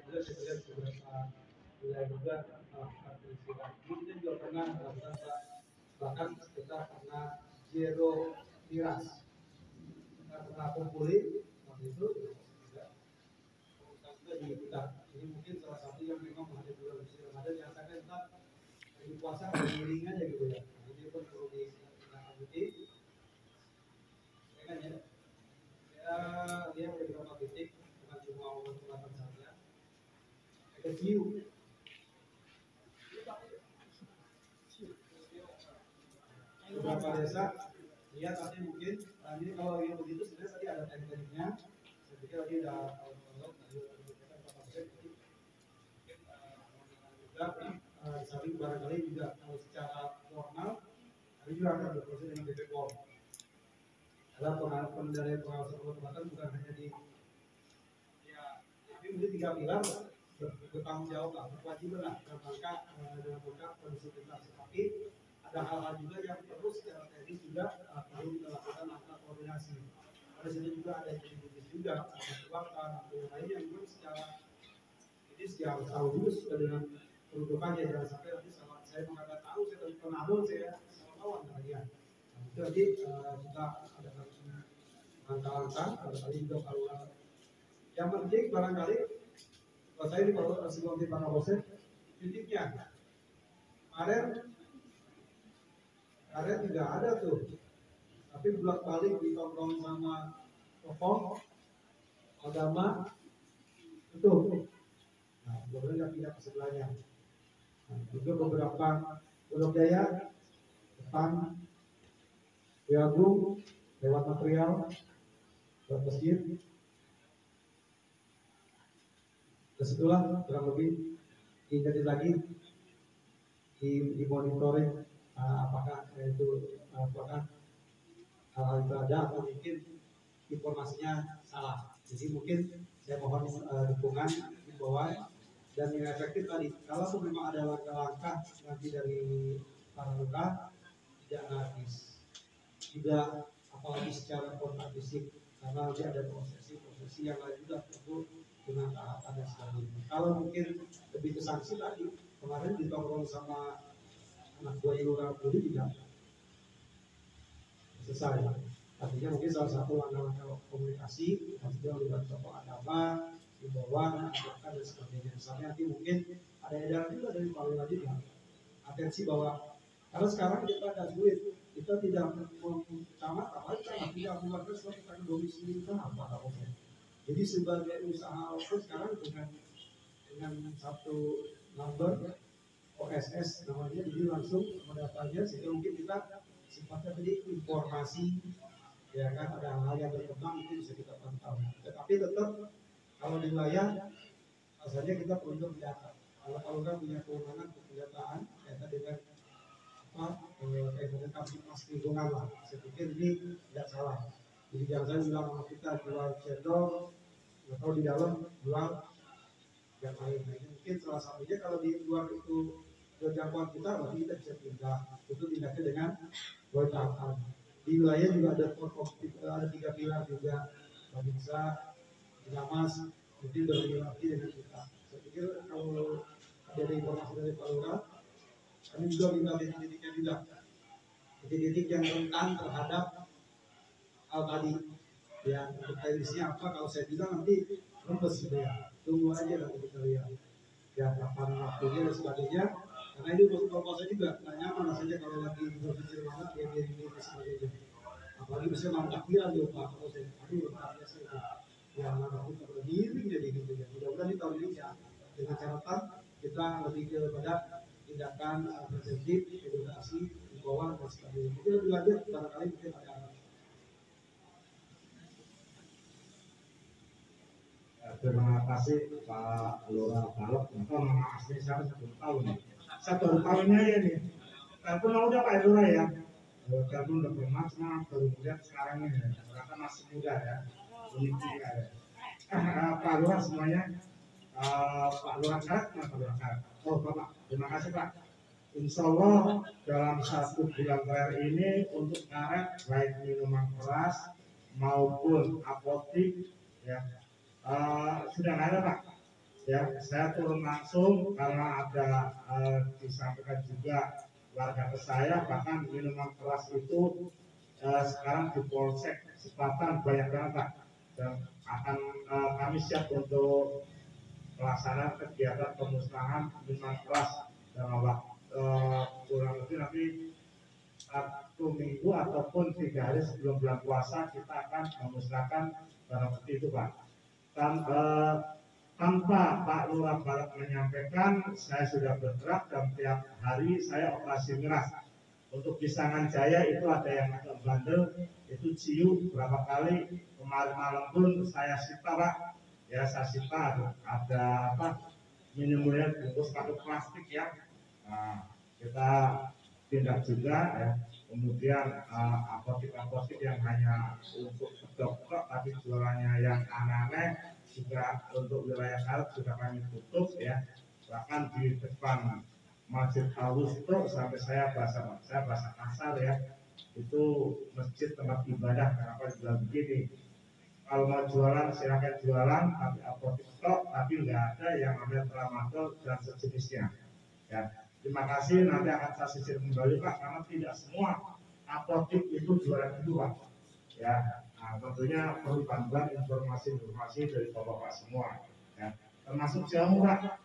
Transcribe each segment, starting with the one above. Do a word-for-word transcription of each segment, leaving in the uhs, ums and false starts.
juga saya lihat beberapa wilayah juga melakukan penyisiran. Ini kita juga pernah melakukan bahkan kita pernah zero miras, kita pernah kumpulin waktu itu juga juga di kita. Ini mungkin salah satu yang memang ada bulan suci Ramadan yang akan tetap di puasa beriring aja gitu ya. Ini pun perlu ditindaklanjuti. Ya kan ya. Ya, dia ada beberapa titik, bukan cuma obat obatan saja. Ada view. Beberapa desa lihat nanti mungkin nanti kalau yang begitu sebenarnya tadi ada tekniknya. Saya pikir tadi udah kalau juga uh, saling barangkali juga kalau secara formal kami juga akan berproses dengan B P P O M. Adalah pengawasan dari pengawasan obat-obatan bukan hanya di ya, tapi mungkin tiga pilar bertanggung jawab lah, berkewajiban lah dalam rangka dalam rangka kondusivitas. Tapi ada hal-hal juga yang perlu secara teknis juga uh, perlu kita lakukan langkah koordinasi. Pada situ juga ada jenis juga, ada kekuatan, ada yang lain yang juga secara ini secara tahu dulu sudah dengan kedudukannya, jangan sampai nanti sama saya mengatakan tahu saya dari penado saya sama lawan kalian. Nah, itu nanti uh, kita ada langkah-langkah, barangkali juga kalau yang penting barangkali kalau saya di kalau sebelum di Panabose titiknya kemarin kemarin tidak ada tuh, tapi bolak balik ditongkrong sama tokoh agama itu. Nah, kemudian pindah ke sebelahnya. Nah, juga beberapa Pondok Jaya depan Agung lewat material lewat masjid. Disitulah kurang lebih diingetin lagi di, di monitoring uh, apakah itu apakah hal-hal itu ada atau mungkin informasinya salah. Jadi mungkin saya mohon uh, dukungan himbauan dan yang efektif tadi. Kalau memang ada langkah-langkah nanti dari para lurah tidak anarkis, tidak apalagi secara kontak fisik, karena nanti ada prosesi-prosesi yang lain juga perlu dengan tahapan dan sebagainya. Kalau mungkin lebih ke sanksi tadi, kemarin ditongkrong sama anak buah lurah dulu tidak selesai. Artinya mungkin salah satu langkah-langkah komunikasi, maksudnya melibat tokoh agama, himbauan, ajakan dan sebagainya. Misalnya nanti mungkin ada edaran juga dari Pak Lurah juga, atensi bahwa karena sekarang kita ada sulit, kita tidak mencamat, apalagi camat tidak mengeluarkan suatu tanggung domisili kita apa apa. Jadi sebagai usaha pun sekarang dengan dengan satu number O S S namanya, jadi langsung mendaftarnya sehingga mungkin kita sifatnya tadi informasi, ya kan, ada hal-hal yang berkembang itu bisa kita pantau. Tetapi tetap kalau di wilayah asalnya kita perlu mendata. Kalau kalau kan punya kewenangan pendataan kaitan dengan apa kaitan dengan kapasitas lingkungan lah. Saya pikir ini tidak salah. Jadi jangan saya bilang sama kita jual cendol atau di dalam jual yang lain. Nah, ini mungkin salah satunya kalau di luar itu jangkauan kita, berarti kita bisa pindah. Itu tindaknya dengan tahapan. Di wilayah juga ada ada tiga pilar juga, Babinsa, Dinamas, mungkin berlari dengan kita. Saya pikir kalau ada informasi dari Pak Lurah, kami juga minta titik-titiknya juga, titik-titik yang rentan terhadap hal tadi. Ya, untuk teknisnya apa? Kalau saya bilang nanti rembes gitu ya. Tunggu aja nanti kita lihat. Ya, kapan waktunya dan sebagainya. Karena ini untuk proposal juga nggak nyaman rasanya kalau lagi berpikir banget ya dia ini dan sebagainya. Apalagi bisa mantap dia tuh Pak. Kalau saya, aduh, luar biasa itu. Yang anak kita berdiri jadi gitu ya. Mudah-mudahan di tahun ini ya dengan catatan kita lebih kepada tindakan preventif, edukasi, himbauan dan sebagainya. Mungkin lebih lanjut barangkali mungkin ada. Terima kasih Pak Lurah Balok. Maka nama asli saya satu tahun. Satu tahunnya ya nih. Telepon udah Pak Lurah ya. Telepon udah pernah, cuma baru lihat sekarang ini. Ternyata masih muda ya. Unik juga ya. Pak Lurah semuanya. Uh, Pak Lurah Karat, Pak Lurah Karat. Oh Bapak, terima kasih Pak. Insya Allah dalam satu bulan terakhir ini untuk karet baik minuman keras maupun apotik ya. Uh, sudah ada Pak, ya saya turun langsung karena ada eh, disampaikan juga warga ke saya, bahkan minuman keras itu eh, sekarang di Polsek Selatan banyak banget Pak, dan akan eh, kami siap untuk pelaksanaan kegiatan pemusnahan minuman keras dalam waktu eh, kurang lebih nanti satu minggu ataupun tiga hari sebelum bulan puasa kita akan memusnahkan barang bukti itu Pak. Dan eh, tanpa Pak Lurah Barat menyampaikan, saya sudah bergerak dan tiap hari saya operasi miras. Untuk Pisangan Jaya itu ada yang agak bandel, itu ciu berapa kali, kemarin malam pun saya sita Pak, ya saya sita ada, ada apa minumnya bungkus pakai plastik ya. Nah, kita tindak juga ya. Kemudian uh, apotek-apotek yang hanya untuk dokter tapi jualannya yang aneh-aneh juga untuk wilayah Garut sudah kami tutup ya. Bahkan di depan Masjid Al-Wusta sampai saya bahasa saya bahasa kasar ya, itu masjid tempat ibadah. Kenapa dibilang begini? Kalau mau jualan silakan jualan, tapi apotek tok, tapi nggak ada yang namanya tramadol dan sejenisnya. Ya, terima kasih. Nanti akan saya sisir kembali Pak, karena tidak semua apotek itu jualan itu Pak. Ya, nah, tentunya perlu bantuan informasi-informasi dari bapak-bapak semua. Ya, termasuk jamu Pak.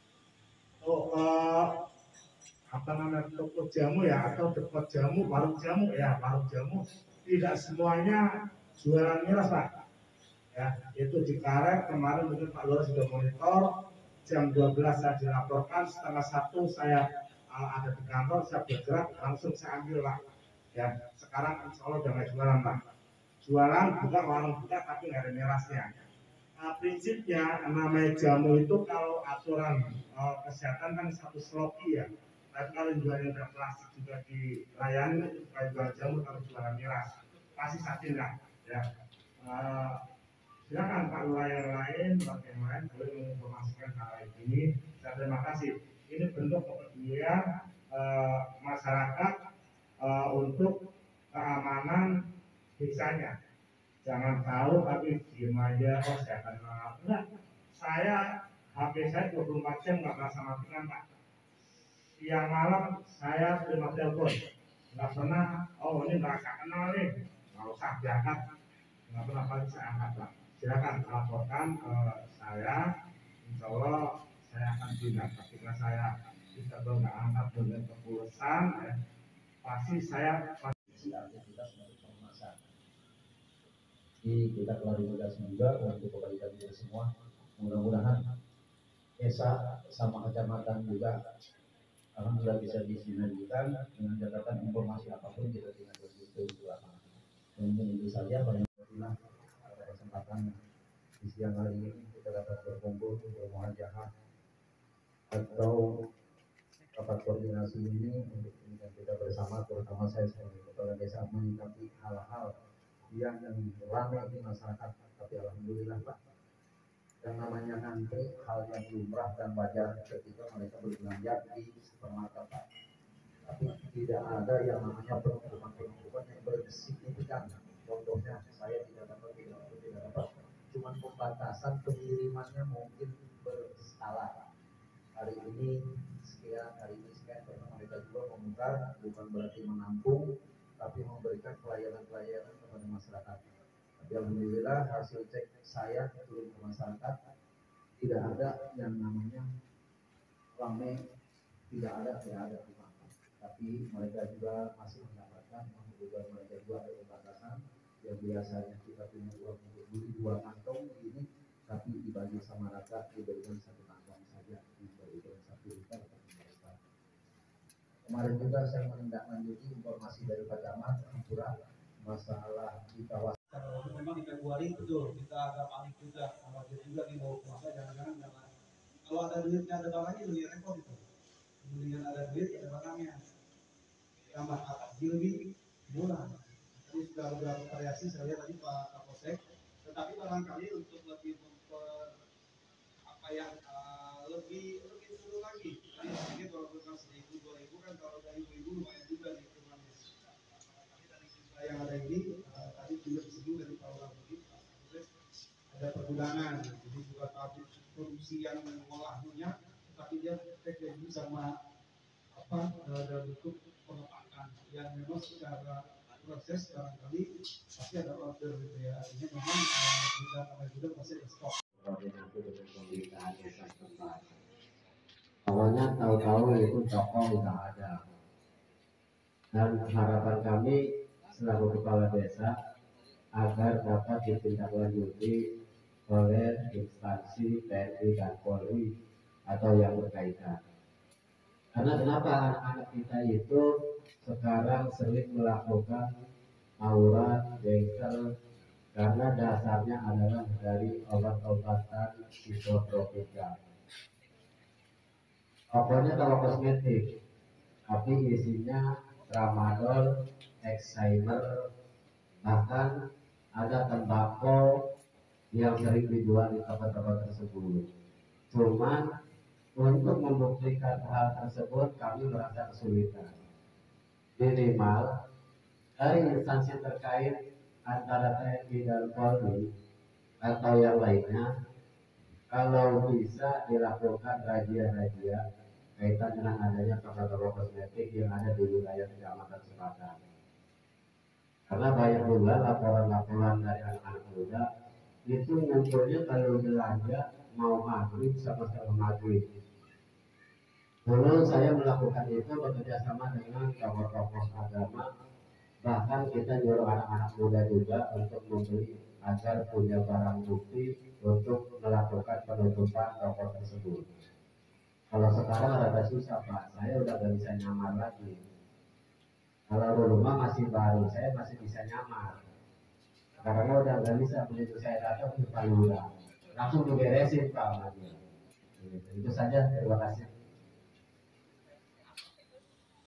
Oh, uh, apa namanya toko jamu ya atau dekat jamu, warung jamu ya, warung jamu tidak semuanya jualan miras Pak. Ya, itu di Karet kemarin mungkin Pak Lurah sudah monitor, jam dua belas saya dilaporkan, setengah satu saya uh, ada di kantor, saya bergerak langsung saya ambil Pak. Ya, sekarang insya Allah udah nggak jualan Pak. Jualan bukan warung buka tapi nggak ada mirasnya. Uh, prinsipnya namanya jamu itu kalau aturan uh, kesehatan kan satu sloki ya. Tapi kalau jualnya udah plastik juga dilayani itu bukan jual jamu kalau jualan miras. Pasti saya tindak ya. Uh, Silakan Pak Lurah yang lain, Pak yang lain boleh menginformasikan hal ini. Saya terima kasih. Ini bentuk kepedulian uh, masyarakat uh, untuk keamanan desanya. Jangan tahu tapi diem aja, oh saya akan maaf. Enggak, saya H P saya dua puluh empat jam nggak merasa matikan Pak. Siang malam saya terima telepon, nggak pernah. Oh ini nggak kenal nih, nggak usah diangkat, nggak pernah paling saya angkat Pak. Silakan laporkan ke saya, insya Allah saya akan tindak. Ketika saya bisa nggak angkat dengan kepulusan, ya, pasti saya pasti aktivitas untuk pemasaran. Jadi kita klarifikasi juga untuk kebaikan kita semua. Mudah-mudahan Esa sama kecamatan juga alhamdulillah bisa disinergikan dengan catatan informasi apapun kita tidak begitu di lapangan. Dan itu saja paling penting pada kesempatan di siang hari ini kita dapat berkumpul bermuajahat atau rapat koordinasi ini untuk kita bersama, terutama saya sebagai kepala desa menyikapi hal-hal yang ramai di masyarakat. Tapi alhamdulillah Pak, yang namanya antri hal yang lumrah dan wajar ketika mereka berbelanja di supermarket Pak. Tapi tidak ada yang namanya penumpukan-penumpukan yang bersignifikan. Contohnya saya tidak dapat tidak dapat, tidak dapat. Cuman pembatasan pengirimannya mungkin berskala. Hari ini sekian, hari ini sekian, karena mereka juga memutar, bukan berarti menampung, tapi memberikan pelayanan-pelayanan kepada masyarakat. Tapi alhamdulillah hasil cek saya turun ke masyarakat tidak ada yang namanya ramai, tidak ada, tidak ada. Tapi mereka juga masih mendapatkan, juga mereka juga ada pembatasan yang biasanya kita punya uang untuk beli dua kantong ini, tapi dibagi sama rata diberikan satu kantong saja, diberikan satu liter. Kemarin juga saya menindaklanjuti informasi dari Pak Camat Ampura masalah di kawasan. Kalau memang di Februari betul kita agak panik juga, khawatir juga nih mau puasa jangan-jangan jangan. Kalau ada duitnya ada barangnya lebih repot itu. Mendingan ada duit ada barangnya. Tambah lebih murah. Tadi sudah beberapa variasi saya lihat tadi Pak Kapolsek. Tetapi barangkali untuk lebih memper apa yang uh, lebih lebih dulu lagi. Tadi sedikit kalau bukan seribu dua ribu kan kalau dari ibu lumayan juga nih hitungannya. Barangkali yang ada ini uh, tadi juga disebut dari Pak Lurah ada pergudangan, jadi bukan pabrik produksi yang uh, dalam bentuk pengepakan yang memang secara proses barangkali pasti ada order gitu ya, artinya memang uh, gudang oleh gudang pasti ada stok. Koordinasi dengan pemerintahan desa setempat. Awalnya tahu-tahu itu toko udah ada, dan harapan kami selaku kepala desa agar dapat ditindaklanjuti oleh instansi T N I dan Polri atau yang berkaitan. Karena kenapa anak-anak kita itu sekarang sering melakukan aurat, bengkel, karena dasarnya adalah dari obat-obatan psikotropika. Pokoknya kalau kosmetik, tapi isinya tramadol, Alzheimer, bahkan ada tembakau yang sering dijual di tempat-tempat tersebut. Cuman untuk membuktikan hal tersebut kami merasa kesulitan. Minimal dari instansi terkait antara T N I dan Polri atau yang lainnya, kalau bisa dilakukan razia-razia kaitan dengan adanya toko-toko kosmetik yang ada di wilayah Kecamatan Selatan. Karena banyak juga laporan-laporan dari anak-anak muda itu munculnya kalau belanja mau maghrib sama-sama maghrib. Dulu saya melakukan itu bekerja sama dengan tokoh-tokoh agama, bahkan kita nyuruh anak-anak muda juga untuk membeli agar punya barang bukti untuk melakukan penutupan toko tersebut. Kalau sekarang rada susah Pak, saya udah gak bisa nyamar lagi. Kalau rumah masih baru, saya masih bisa nyamar. Karena udah gak bisa, begitu saya datang ke Palura, langsung diberesin Pak. Itu saja, terima kasih.